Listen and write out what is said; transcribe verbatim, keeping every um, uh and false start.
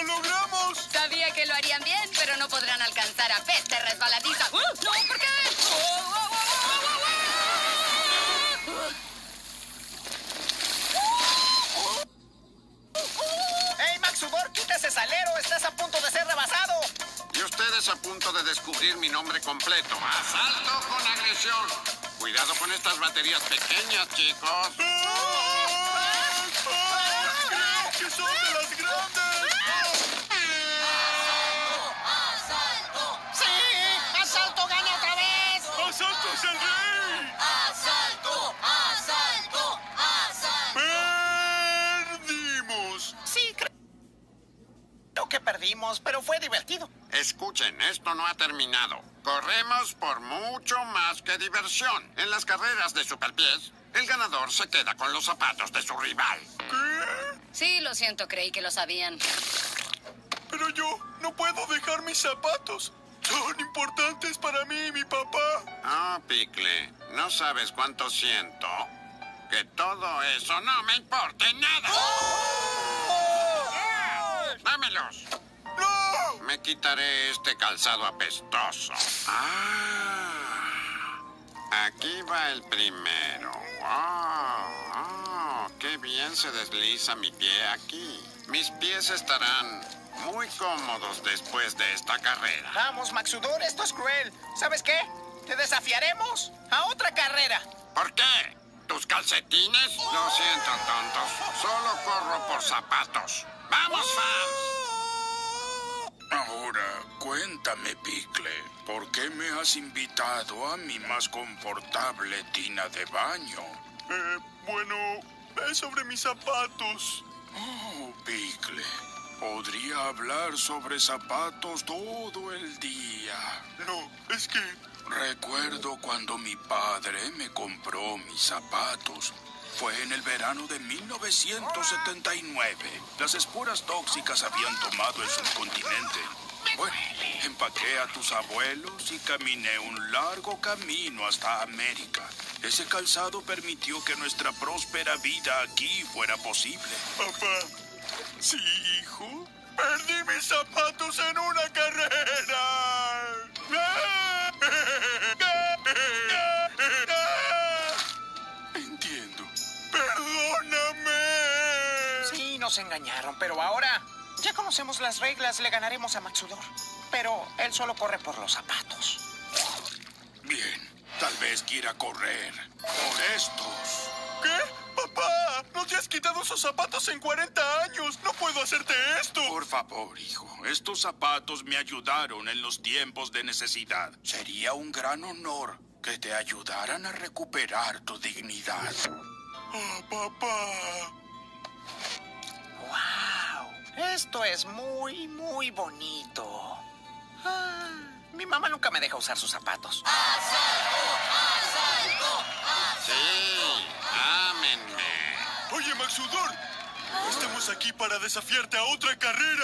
¡Lo logramos! Sabía que lo harían bien, pero no podrán alcanzar a Peste Resbaladiza. ¡Uh! ¡No! ¿Por qué? ¡Oh, oh, oh, oh, oh, oh! ¡Hey, Max Sudor! ¡Quita ese salero! ¡Estás a punto de ser rebasado! Y ustedes a punto de descubrir mi nombre completo. ¡Asalto con agresión! Cuidado con estas baterías pequeñas, chicos. ¡Creo que son de las grandes! ¡Asalto! ¡Sí! ¡Asalto gana otra vez! ¡Asalto es el rey! ¡Asalto! ¡Asalto! ¡Asalto! ¡Perdimos! Sí, creo que perdimos, pero fue divertido. Escuchen, esto no ha terminado. Corremos por mucho más que diversión. En las carreras de superpiés, el ganador se queda con los zapatos de su rival. ¿Qué? Sí, lo siento, creí que lo sabían. Pero yo no puedo dejar mis zapatos. Son importantes para mí y mi papá. Oh, Pickle, ¿no sabes cuánto siento? Que todo eso no me importe nada. ¡Dámelos! ¡No! Me quitaré este calzado apestoso. Ah, aquí va el primero. ¡Wow! Oh, ¡qué bien se desliza mi pie aquí! Mis pies estarán muy cómodos después de esta carrera. Vamos, Max Sudor, esto es cruel. ¿Sabes qué? Te desafiaremos a otra carrera. ¿Por qué? ¿Tus calcetines? Lo siento, tontos. Solo corro por zapatos. ¡Vamos, fans! Ahora, cuéntame, Pickle, ¿por qué me has invitado a mi más confortable tina de baño? Eh, bueno, es sobre mis zapatos. Oh, Pickle, podría hablar sobre zapatos todo el día. No, es que... Recuerdo cuando mi padre me compró mis zapatos. Fue en el verano de mil novecientos setenta y nueve. Las esporas tóxicas habían tomado el subcontinente. Bueno, empaqué a tus abuelos y caminé un largo camino hasta América. Ese calzado permitió que nuestra próspera vida aquí fuera posible. Papá, sí, hijo. Perdí mis zapatos en una carrera. Entiendo. Perdóname. Sí, nos engañaron, pero ahora ya conocemos las reglas, le ganaremos a Max Sudor. Pero él solo corre por los zapatos. Bien, tal vez quiera correr por estos. ¿Qué? Papá, no te has quitado esos zapatos en cuarenta años. No puedo hacerte esto. Por favor, hijo, estos zapatos me ayudaron en los tiempos de necesidad. Sería un gran honor que te ayudaran a recuperar tu dignidad. Ah, papá. ¡Wow! Esto es muy, muy bonito. Ah, mi mamá nunca me deja usar sus zapatos. Sí, ámenme. Oye, Max Sudor, estamos aquí para desafiarte a otra carrera.